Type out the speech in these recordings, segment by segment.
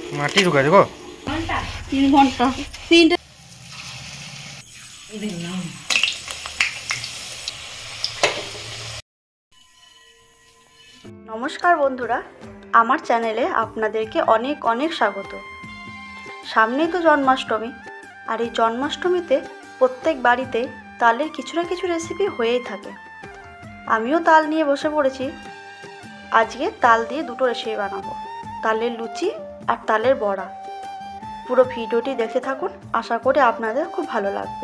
মাটি ঢুকা দেখো 3 ঘন্টা 3টা। নমস্কার বন্ধুরা, আমার চ্যানেলে আপনাদেরকে অনেক অনেক স্বাগত। সামনেই তো জন্মাষ্টমী, আর এই জন্মাষ্টমীতে প্রত্যেক বাড়িতে তালের কিছু না কিছু রেসিপি হয়েই থাকে। আমিও তাল নিয়ে বসে পড়েছি। আজকে তাল দিয়ে দুটো রেসিপি বানাবো, তালের লুচি আর তালের বড়া। পুরো ভিডিওটি দেখতে থাকুন, আশা করি আপনাদের খুব ভালো লাগবে।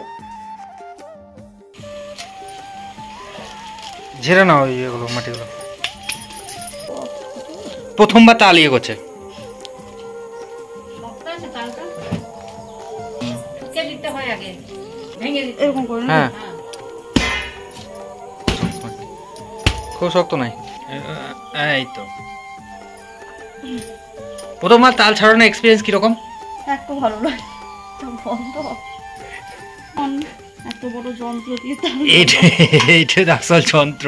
ঝেড়ে নাও এইগুলো মাটিগুলো। প্রথমবার তাল ইয়ে করছে। এরকম করে হ্যাঁ, খুব শক্ত নাই। এই তো প্রথমবার তাল ছাড়ানোর এক্সপিরিয়েন্স কিরকম? এত ভালো লাগে, বন্ধ এত বড় যন্ত্র দিয়ে এইটা আসল যন্ত্র।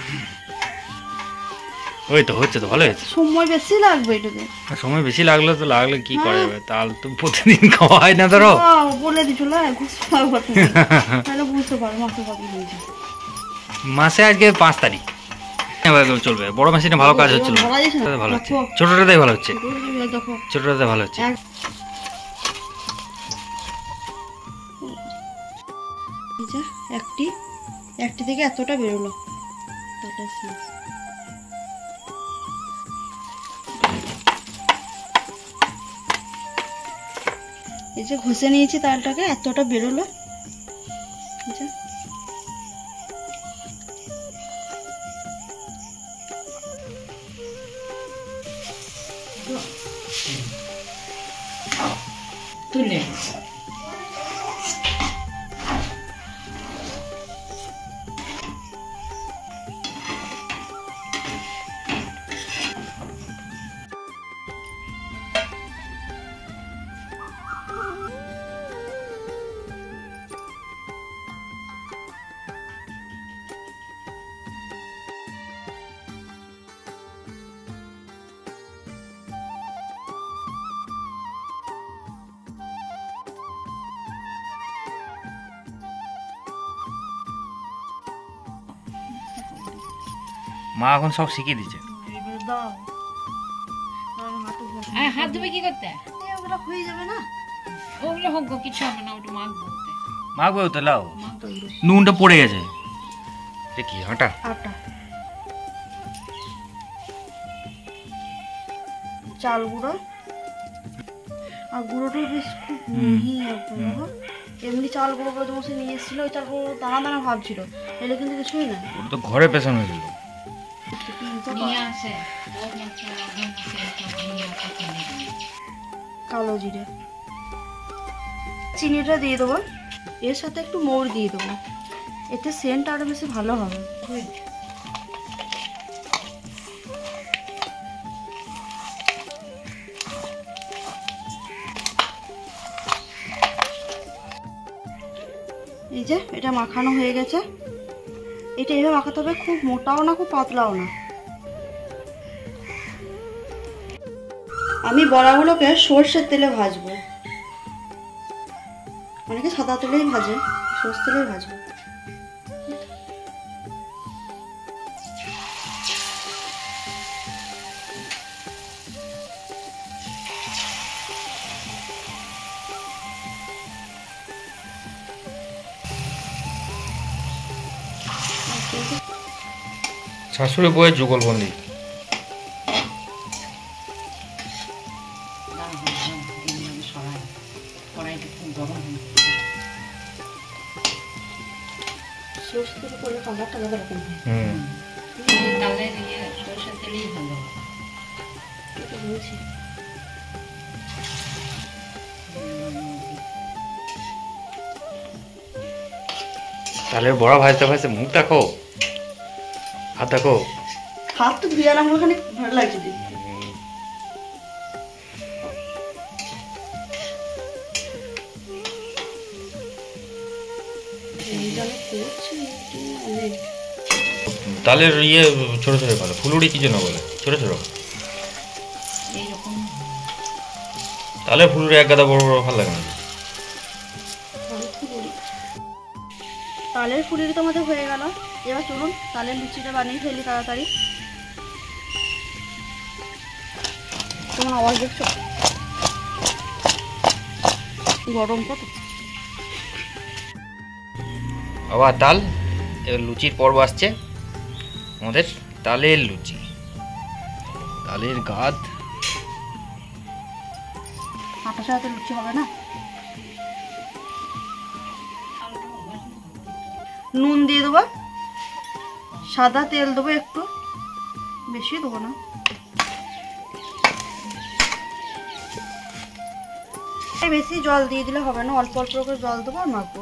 ওই তো হচ্ছে, তো ভালো হয়েছে। সময় বেশি লাগবে এটাতে। সময় বেশি লাগলে তো লাগলে কি করা যাবে, তাল তো প্রতিদিন খাওয়া হয় না। ধরো বলে দিছিল তাহলে বুঝতে পারো মাসে কবে হয়েছে। মাসে আজকে 5 তারিখ চলবে। বড় মেশিনে ভালো কাজ হচ্ছিল, ভালো হচ্ছে। ছোটটাতেই ভালো হচ্ছে, ছোটটাতে ভালো হচ্ছে। একটি থেকে এতটা বেরোলো। এই যে ঘষে নিয়েছি তালটাকে, এতটা বেরোলো। তুলে মা এখন সব শিখিয়ে দিচ্ছে। হাত ধুবে কি করতে? ওগুলো হয়ে যাবে না, ওগুলো হোক গো, কিছু হবে না, ওটা মাখবো। মাখবে তো, লাও নুনটা পড়ে গেছে। দেখি আটা চাল গুঁড়ো আর গুঁড়োটা বেশ খুব মিহি একদম। এমনি চাল গুঁড়ো যেমন সে নিয়ে এসেছিল, ওই চাল গুঁড়ো দানা দানা ভাবছিল, এলে কিন্তু কিছুই না। ওটা তো ঘরে পেছানো হয়েছিল। কালো জিরে, চিনিটা দিয়ে দেবো, এর সাথে একটু মৌরি দিয়ে দেবো, এতে সেন্ট আরো বেশি ভালো হবে। এই যে এটা মাখানো হয়ে গেছে। এটা এইভাবে মাখাতে হবে, খুব মোটাও না খুব পাতলাও না। আমি বড়াগুলোকে সর্ষের তেলে ভাজবো, অনেকে সাদা তেলেই ভাজে, সর্ষের তেলেই ভাজবো। শাশুড়ি বউয়ের যুগলবন্দি। তালের বড়া ভাজতে ভাজতে মুখ দেখো, হাত দেখো। হাত তো ধুয়ে আলাম, ওখানে ভালো লাগছে দেখতে। তালের ইয়ে ছোট ছোট ভালো, ফুলুরি কি যেন বলে, ছোট ছোট। তাহলে ফুলুরি এক গাদা বড় বড় ভালো লাগে না। তালের ফুলুরি তো আমাদের হয়ে গেল। এবার চলুন তালের লুচিটা বানিয়ে ফেলি তাড়াতাড়ি। তোমার আওয়াজ দেখছো? গরম কত। আবার তাল, এবার লুচির পর্ব আসছে আমাদের। তালের লুচি, তালের গাদ। আটা ছাড়া তো লুচি হবে না। নুন দিয়ে দেবো, সাদা তেল দেবো একটু, বেশি দেবো না। বেশি জল দিয়ে দিলে হবে না, অল্প অল্প করে জল দেবো আর মাখবো।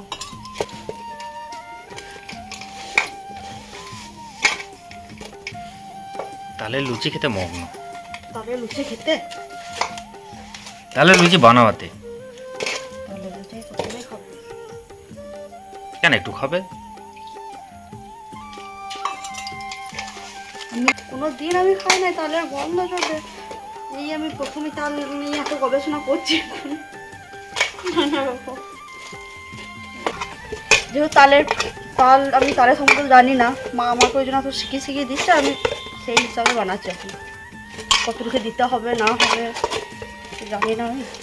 তালের লুচি খেতে মগ্ন। তালের লুচি খেতে, তালের লুচি বানাতে তালের লুচি প্রথমে খাবো। কেন একটু খাবে? কোনো দিন আমি খাই নাই তালের গন্ধ যাবে, এই আমি প্রথমে তাল নিয়ে এত গবেষণা করছি। যেহেতু তাল আমি তালের সম্বন্ধে জানি না, মা আমাকে ওই জন্য এত শিখিয়ে দিচ্ছে, আমি সেই হিসাবে বানাচ্ছি। এখন কতটুকু দিতে হবে না হবে জানি না আমি।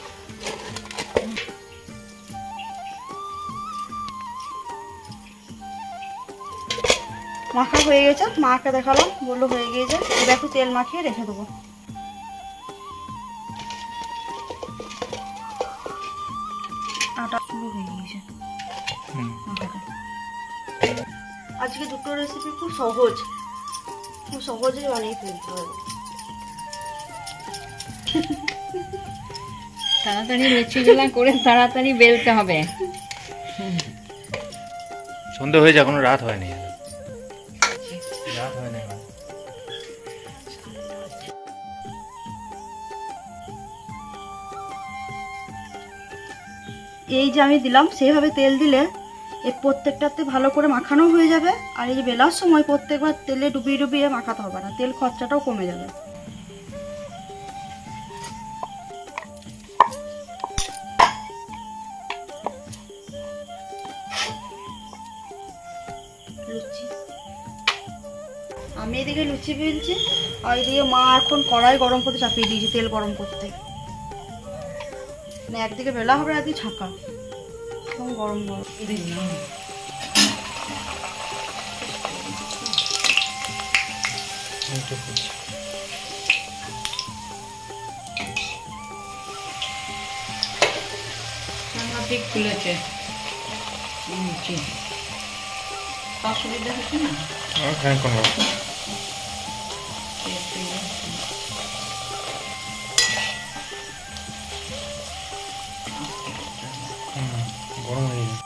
মাখা হয়ে গেছে, মাকে দেখালাম, বললো হয়ে গিয়েছে। এবার একটু তেল মাখিয়ে রেখে দেবো। আটা পুরো হয়ে গিয়েছে। আজকে দুটো রেসিপি খুব সহজ, খুব সহজেই বানিয়ে ফেলতে হবে। তাড়াতাড়ি লুচিগুলা করে তাড়াতাড়ি বেলতে হবে। সন্ধ্যে হয়ে যায়, কোনো রাত হয়নি। রাত হয় না। এই যে আমি দিলাম, সেইভাবে তেল দিলে এই প্রত্যেকটাতে ভালো করে মাখানো হয়ে যাবে। আর এই যে বেলার সময় প্রত্যেকবার তেলে ডুবিয়ে ডুবিয়ে মাখাতে হবে না, তেল খরচাটাও কমে যাবে। লুচি আমি এদিকে লুচি বেলছি, আর এদিকে মা এখন কড়াই গরম করতে চাপিয়ে দিয়েছি, তেল গরম করতে। মানে একদিকে বেলা হবে, একদিকে ছাকা, গরম গরম। ঠিক খুলেছে লুচি, অসুবিধা হচ্ছে না। গরম হয়ে গেছে।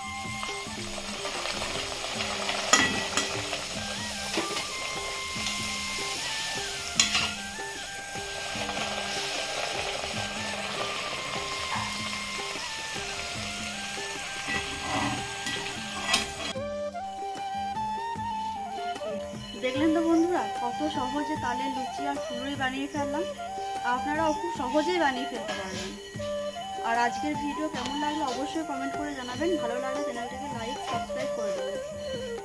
দেখলেন তো বন্ধুরা, কত সহজে তালের লুচি আর ফুলুরি বানিয়ে ফেললাম। আপনারাও খুব সহজেই বানিয়ে ফেলতে পারবেন। আর আজকের ভিডিও কেমন লাগলো অবশ্যই কমেন্ট করে জানাবেন। ভালো লাগলে চ্যানেলটাকে লাইক সাবস্ক্রাইব করে দেবেন।